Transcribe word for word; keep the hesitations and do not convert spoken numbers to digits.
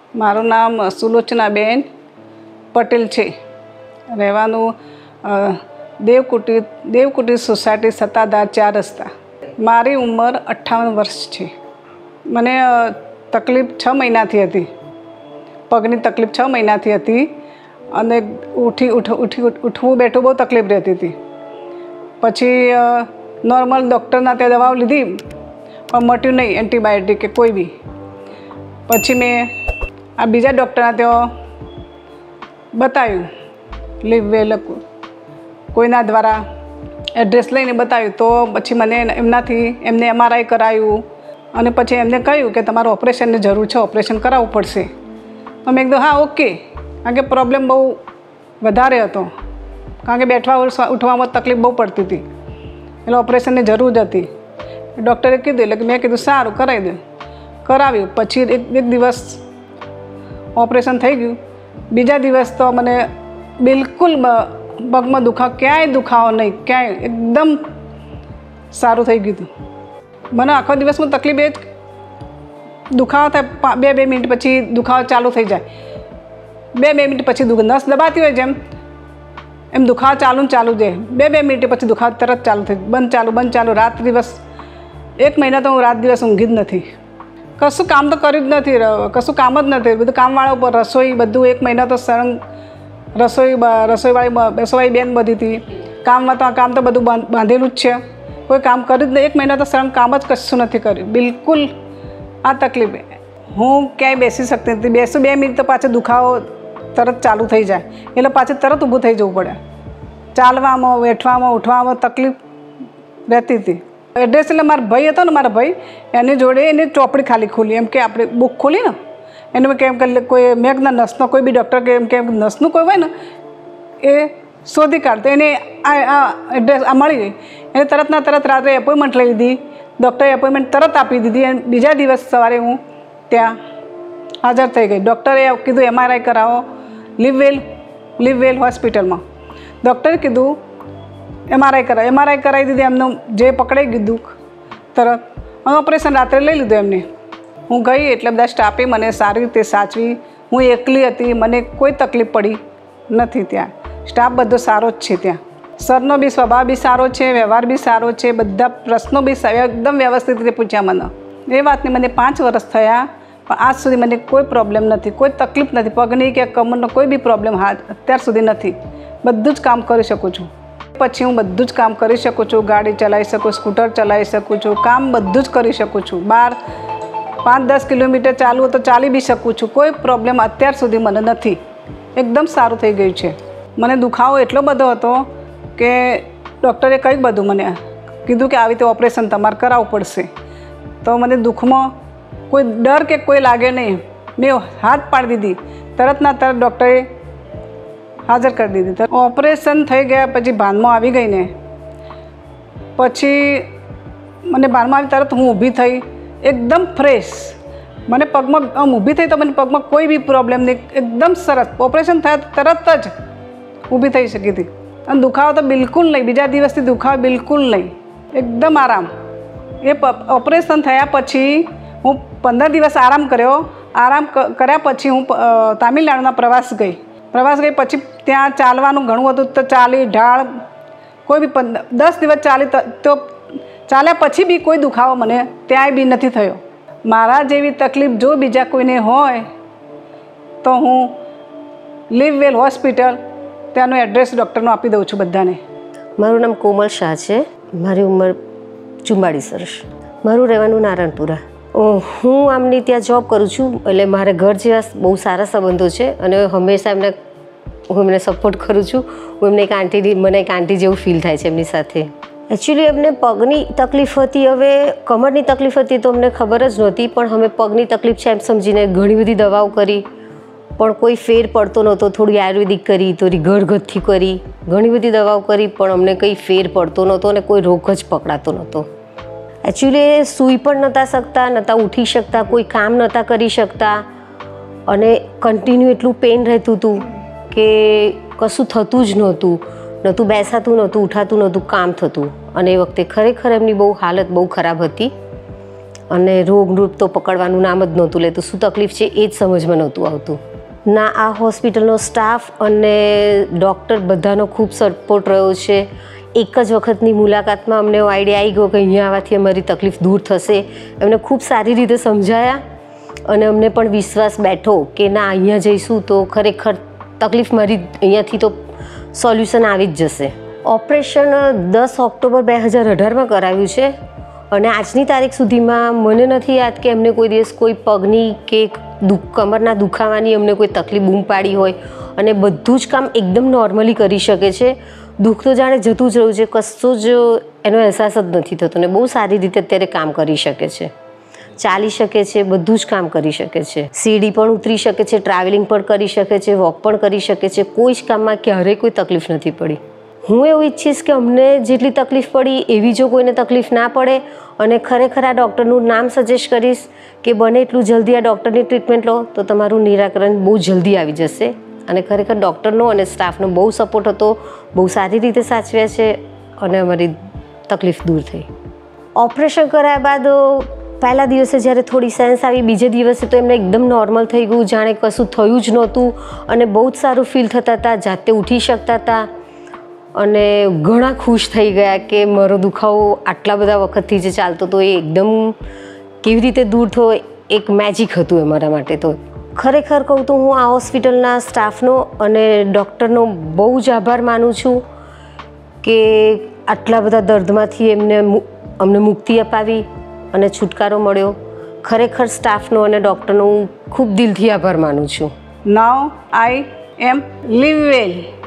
મારું નામ સુલોચનાબેન પટેલ છે. રહેવાનું દેવકુટીર દેવકુટીર સોસાયટી સત્તાધાર ચાર રસ્તા. મારી ઉંમર અઠ્ઠાવન વર્ષ છે. મને તકલીફ છ મહિનાથી હતી. પગની તકલીફ છ મહિનાથી હતી અને ઉઠી ઉઠ ઉઠી ઉઠવું બેઠવું બહુ તકલીફ રહેતી હતી. પછી નોર્મલ ડૉક્ટરના ત્યાં દવાઓ લીધી પણ મટ્યું નહીં, એન્ટીબાયોટિક કે કોઈ બી. પછી મેં આ બીજા ડૉક્ટરના ત્યાં બતાવ્યું, લીવવેલ કોઈના દ્વારા એડ્રેસ લઈને બતાવ્યું. તો પછી મને એમનાથી એમને એમઆરઆઈ કરાવ્યું અને પછી એમને કહ્યું કે તમારું ઓપરેશનની જરૂર છે, ઓપરેશન કરાવવું પડશે. તો મેં કીધું હા ઓકે, કારણ કે પ્રોબ્લેમ બહુ વધારે હતો, કારણ કે બેઠવા ઉઠવામાં તકલીફ બહુ પડતી હતી, એટલે ઓપરેશનની જરૂર જ હતી. ડૉક્ટરે કીધું એટલે મેં કીધું સારું કરાવી દઉં. કરાવ્યું. પછી એક એક દિવસ ઓપરેશન થઈ ગયું. બીજા દિવસ તો મને બિલકુલ પગમાં દુખાવો, ક્યાંય દુખાવો નહીં, ક્યાંય એકદમ સારું થઈ ગયું હતું. મને આખો દિવસમાં તકલીફ એ જ દુખાવો થાય, બે બે મિનિટ પછી દુખાવો ચાલુ થઈ જાય. બે બે મિનિટ પછી દુખ નસ દબાતી હોય જેમ એમ દુખાવો ચાલુ ને ચાલુ જાય. બે બે મિનિટ પછી દુખાવો તરત ચાલુ થઈ, બંધ ચાલુ બંધ ચાલુ. રાત દિવસ એક મહિના તો હું રાત દિવસ ઊંઘી જ નથી. કશું કામ તો કર્યું જ નથી, કશું કામ જ નથી. બધું કામવાળા ઉપર રસોઈ બધું એક મહિના તો સરંગ રસોઈ રસોઈવાળી રસોઈ બેન બધી હતી. કામમાં તો કામ તો બધું બાંધેલું જ છે, કોઈ કામ કર્યું જ નહીં. એક મહિના તો સરંગ કામ જ કશું નથી કર્યું બિલકુલ. આ તકલીફ હું ક્યાંય બેસી શકતી નથી. બેસું બે મિનિટ તો પાછો દુખાવો તરત ચાલુ થઈ જાય, એટલે પાછું તરત ઊભું થઈ જવું પડે. ચાલવામાં બેઠવામાં ઉઠવામાં તકલીફ રહેતી હતી. એડ્રેસ એટલે મારા ભાઈ હતો ને, મારા ભાઈ એની જોડે એની ચોપડી ખાલી ખોલી, એમ કે આપણે બુક ખોલી ને એને કેમ કે કોઈ મેઘના નસનો કોઈ બી ડૉક્ટર કે એમ કે નસનું કોઈ હોય ને એ શોધી કાઢતો. એને આ એડ્રેસ આ મળી ગઈ. એને તરતના તરત રાત્રે એપોઇન્ટમેન્ટ લઈ લીધી. ડૉક્ટરે એપોઇન્ટમેન્ટ તરત આપી દીધી અને બીજા દિવસ સવારે હું ત્યાં હાજર થઈ ગઈ. ડૉક્ટરે કીધું એમઆરઆઈ કરાવો લીવવેલ લીવવેલ હોસ્પિટલમાં. ડૉક્ટરે કીધું એમઆરઆઈ કરાવ એમઆરઆઈ કરાવી દીધી. એમનું જે પકડાઈ ગયું દુઃખ તરત અને ઓપરેશન રાત્રે લઈ લીધું એમને. હું ગઈ એટલે બધા સ્ટાફે મને સારી રીતે સાચવી. હું એકલી હતી, મને કોઈ તકલીફ પડી નથી. ત્યાં સ્ટાફ બધો સારો જ છે. ત્યાં સરનો બી સ્વભાવ બી સારો છે, વ્યવહાર બી સારો છે, બધા પ્રશ્નો બી એકદમ વ્યવસ્થિત રીતે પૂછ્યા મને. એ વાતને મને પાંચ વર્ષ થયા પણ આજ સુધી મને કોઈ પ્રોબ્લેમ નથી, કોઈ તકલીફ નથી, પગની કે કમરનો કોઈ બી પ્રોબ્લેમ હા અત્યાર સુધી નથી. બધું જ કામ કરી શકું છું. પછી હું બધું જ કામ કરી શકું છું. ગાડી ચલાવી શકું, સ્કૂટર ચલાવી શકું છું, કામ બધું જ કરી શકું છું. બહાર પાંચ દસ કિલોમીટર ચાલવું તો ચાલી બી શકું છું. કોઈ પ્રોબ્લેમ અત્યાર સુધી મને નથી. એકદમ સારું થઈ ગયું છે. મને દુખાવો એટલો બધો હતો કે ડૉક્ટરે કંઈ બધું મને કીધું કે આવી રીતે ઓપરેશન તમારે કરાવવું પડશે. તો મને દુઃખમાં કોઈ ડર કે કોઈ લાગે નહીં. મેં હાથ પાડી દીધી, તરતના તરત ડૉક્ટરે હાજર કરી દીધી. ઓપરેશન થઈ ગયા પછી ભાનમાં આવી ગઈ ને પછી મને ભાનમાં આવી તરત હું ઊભી થઈ, એકદમ ફ્રેશ. મને પગમાં આમ ઊભી થઈ તો મને પગમાં કોઈ બી પ્રોબ્લેમ નહીં, એકદમ સરસ. ઓપરેશન થયા તરત જ ઊભી થઈ શકી હતી અને દુખાવો તો બિલકુલ નહીં. બીજા દિવસથી દુખાવો બિલકુલ નહીં, એકદમ આરામ. એ ઓપરેશન થયા પછી હું પંદર દિવસ આરામ કર્યો. આરામ કર્યા પછી હું તામિલનાડુના પ્રવાસ ગઈ. પ્રવાસ ગઈ પછી ત્યાં ચાલવાનું ઘણું હતું તો ચાલી ઢાળ કોઈ બી પંદર દસ દિવસ ચાલી તો ચાલ્યા પછી બી કોઈ દુખાવો મને ત્યાંય બી નથી થયો. મારા જેવી તકલીફ જો બીજા કોઈને હોય તો હું લીવવેલ હોસ્પિટલ ત્યાંનું એડ્રેસ ડૉક્ટરનું આપી દઉં છું બધાને. મારું નામ કોમલ શાહ છે. મારી ઉંમર ચુમ્માળીસ વર્ષ. મારું રહેવાનું નારણપુરા. હું આમની ત્યાં જોબ કરું છું, એટલે મારે ઘર જેવા બહુ સારા સંબંધો છે અને હંમેશા એમને હું એમને સપોર્ટ કરું છું. હું એમને એક આંટી મને એક આંટી જેવું ફીલ થાય છે એમની સાથે. એકચ્યુઅલી એમને પગની તકલીફ હતી, હવે કમરની તકલીફ હતી તો અમને ખબર જ નહોતી, પણ અમે પગની તકલીફ છે એમ સમજીને ઘણી બધી દવાઓ કરી પણ કોઈ ફેર પડતો નહોતો. થોડી આયુર્વેદિક કરી, થોડી ઘરગથ્થી કરી, ઘણી બધી દવાઓ કરી પણ અમને કંઈ ફેર પડતો નહોતો અને કોઈ રોગ જ પકડાતો નહોતો. એકચ્યુઅલી સૂઈ પણ નહોતા શકતા, નહોતા ઉઠી શકતા, કોઈ કામ નહોતા કરી શકતા અને કન્ટિન્યુ એટલું પેઇન રહેતું હતું કે કશું થતું જ નહોતું. નહોતું બેસાતું, નહોતું ઉઠાતું, નહોતું કામ થતું. અને એ વખતે ખરેખર એમની બહુ હાલત બહુ ખરાબ હતી અને રોગરૂપ તો પકડવાનું નામ જ નહોતું લેતું. શું તકલીફ છે એ જ સમજમાં નહોતું આવતું. ના, આ હોસ્પિટલનો સ્ટાફ અને ડૉક્ટર બધાનો ખૂબ સપોર્ટ રહ્યો છે. એક જ વખતની મુલાકાતમાં અમને એવો આઈડિયા આવી ગયો કે અહીંયા આવવાથી અમારી તકલીફ દૂર થશે. એમને ખૂબ સારી રીતે સમજાયા અને અમને પણ વિશ્વાસ બેઠો કે ના, અહીંયા જઈશું તો ખરેખર તકલીફ મારી અહીંયાથી તો સોલ્યુશન આવી જ જશે. ઓપરેશન દસ ઓક્ટોબર બે હજાર અઢારમાં કરાવ્યું છે અને આજની તારીખ સુધીમાં મને નથી યાદ કે એમને કોઈ દિવસ કોઈ પગની કે દુઃખ કમરના દુખાવાની અમને કોઈ તકલીફ બૂમ પાડી હોય. અને બધું જ કામ એકદમ નોર્મલી કરી શકે છે. દુઃખ તો જાણે જતું જ રહ્યું છે, કશું જ એનો અહેસાસ જ નથી થતો ને બહુ સારી રીતે અત્યારે કામ કરી શકે છે. ચાલી શકે છે, બધું જ કામ કરી શકે છે. સીડી પણ ઉતરી શકે છે, ટ્રાવેલિંગ પણ કરી શકે છે, વોક પણ કરી શકે છે. કોઈ જ કામમાં ક્યારેય કોઈ તકલીફ નથી પડી. હું એવું ઈચ્છીશ કે અમને જેટલી તકલીફ પડી એવી જો કોઈને તકલીફ ના પડે. અને ખરેખર આ ડૉક્ટરનું નામ સજેસ્ટ કરીશ કે બને એટલું જલ્દી આ ડૉક્ટરની ટ્રીટમેન્ટ લો તો તમારું નિરાકરણ બહુ જલ્દી આવી જશે. અને ખરેખર ડૉક્ટરનો અને સ્ટાફનો બહુ સપોર્ટ હતો, બહુ સારી રીતે સાચવ્યા છે અને અમારી તકલીફ દૂર થઈ. ઓપરેશન કરાયા બાદ પહેલા દિવસે જ્યારે થોડી સેન્સ આવી, બીજે દિવસે તો એમને એકદમ નોર્મલ થઈ ગયું, જાણે કશું થયું જ નહોતું અને બહુ જ સારું ફીલ થતા હતા, જાતે ઉઠી શકતા હતા અને ઘણા ખુશ થઈ ગયા કે મારો દુખાવો આટલા બધા વખતથી જે ચાલતો હતો એ એકદમ કેવી રીતે દૂર થયો, એક મેજિક હતું અમારા માટે. તો ખરેખર કહું તો હું આ હોસ્પિટલના સ્ટાફનો અને ડૉક્ટરનો બહુ જ આભાર માનું છું કે આટલા બધા દર્દમાંથી એમને અમને મુક્તિ અપાવી અને છુટકારો મળ્યો. ખરેખર સ્ટાફનો અને ડૉક્ટરનો હું ખૂબ દિલથી આભાર માનું છું. Now I am leave well.